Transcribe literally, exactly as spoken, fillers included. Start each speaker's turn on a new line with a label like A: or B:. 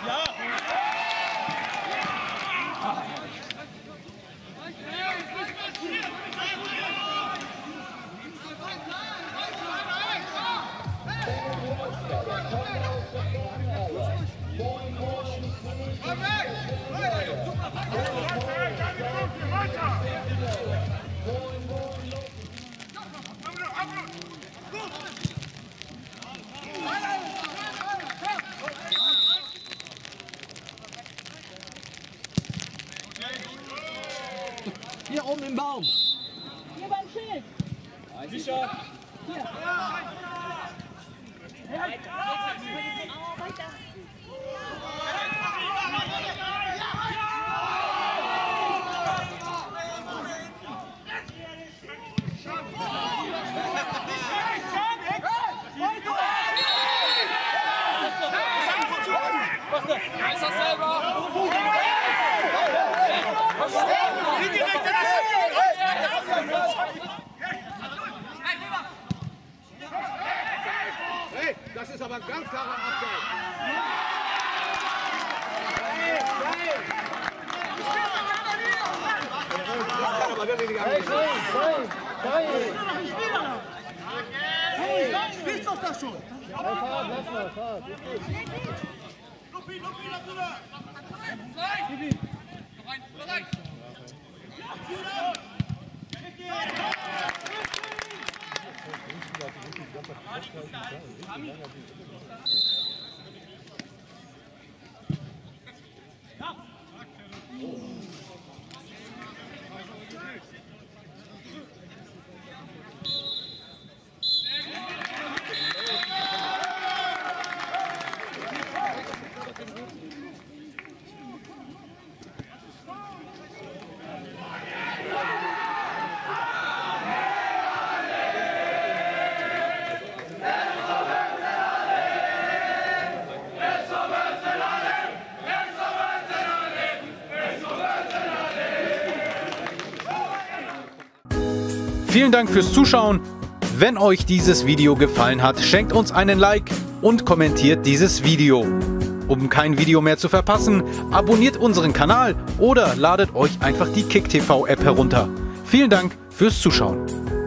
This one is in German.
A: Hier oben im Baum.
B: Hier beim Schild.
C: Sicher.
B: Hier.
C: Weiß das selber?
D: Hey, das ist aber ein ganz klarer Abseits. Das kann aber wirklich nicht angehen.
B: Hey, spielst doch das schon.
C: Lupi, Lupi, Lupi!
E: Vielen Dank fürs Zuschauen. Wenn euch dieses Video gefallen hat, schenkt uns einen Like und kommentiert dieses Video. Um kein Video mehr zu verpassen, abonniert unseren Kanal oder ladet euch einfach die KickTV App herunter. Vielen Dank fürs Zuschauen.